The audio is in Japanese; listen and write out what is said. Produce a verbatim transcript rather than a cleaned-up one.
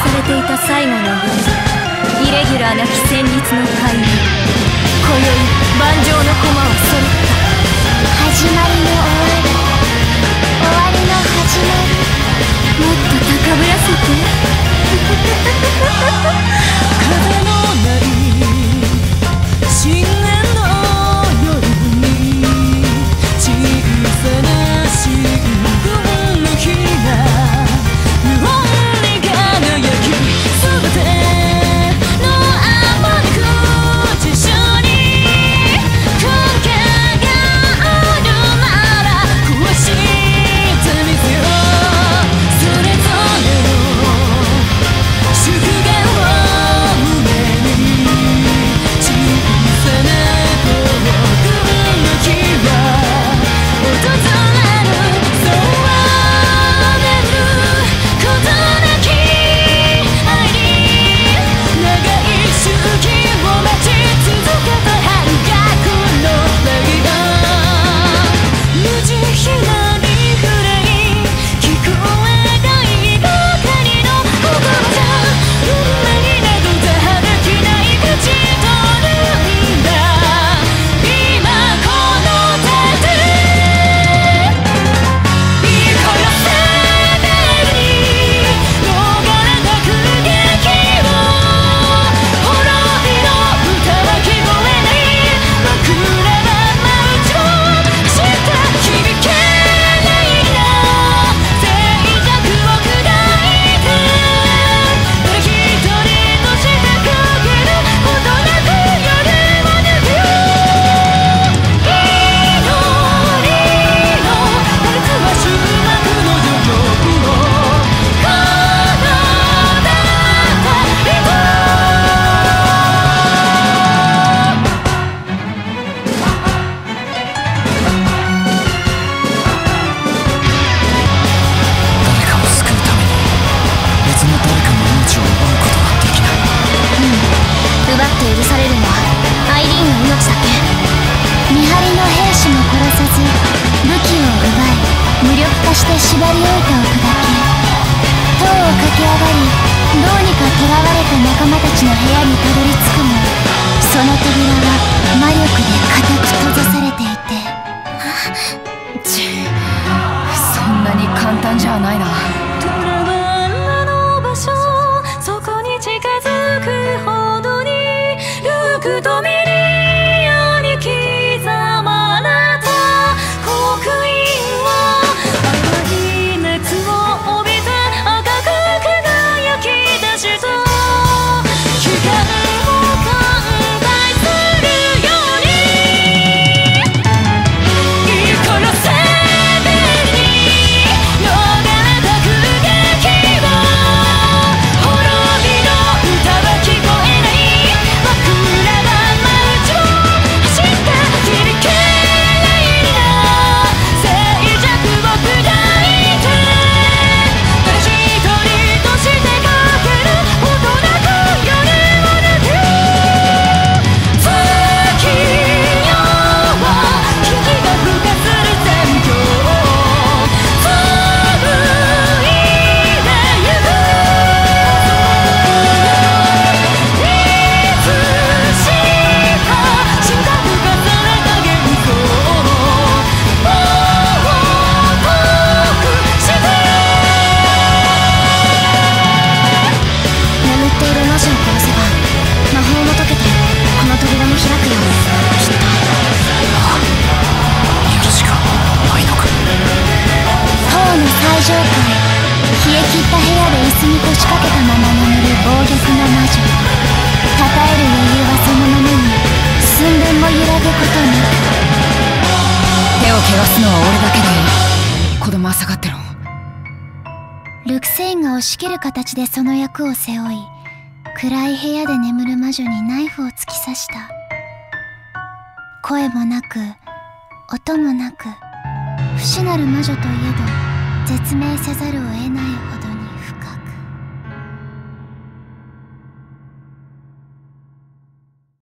されていた最後の夜、イレギュラーなき旋律の海面、今宵盤上の駒は揃った。 始まりの終わり、終わりの始まり、 もっと高ぶらせて風のない深淵の夜に小さな新聞の火が無音に輝き、全ての甘に口一緒に空気があるなら壊してみせよう。それぞれの祝言を胸に小さな幸福の日は訪れる。そうめることなき愛に長い周期を待ち続けた半額の恋が無慈悲なリフレイン、聞こえないばかりの心じゃ運命などたできない勝ち取るんだ。今この手でいいこよせべるに逃れた苦劇を、滅びの歌は聞こえない。僕らはマウントした響けないな静寂を砕いて、誰一人としてかけることなく夜を抜くよ。祈りの打率は終幕の序曲を奏でたいと。 誰かを救うために別の誰かの命を奪うことはできない。 奪って許されるのはアイリーンの命だけ。見張りの兵士も殺さず武器を奪い無力化して縛り置いておくだけ。塔を駆け上がりどうにか囚われた仲間たちの部屋にたどり着くも、その扉は魔力で固く閉ざされていて、 ちそんなに簡単じゃないな。 トラバンラの場所、そこに近づくほどにルークとミリアに刻まれた刻印は淡い熱を帯びて赤く輝き出した。期間を完済するようにいいこよせべるに逃れた苦劇を、滅びの歌は聞こえない。僕らはマウント走った響けないな静寂を砕いて、誰一人としてかけることなく夜を抜くよ。月夜は危機が付加する戦況を紡いでゆく。いつしか深刻化された幻想を報告して、 眠っている魔女を殺せば魔法も解けてこの扉も開くよ。きっと許しかないのか。 塔の最上階、冷え切った部屋で椅子に腰掛けたまま眠る暴虐な魔女。たたえる余裕はそのままに寸分も揺らぐことなく。 手を汚すのは俺だけでいい。子供は下がってろ。 ルクセインが押し切る形でその役を背負い、暗い部屋で眠る魔女にナイフを突き刺した。声もなく音もなく、不死なる魔女といえど絶命せざるを得ない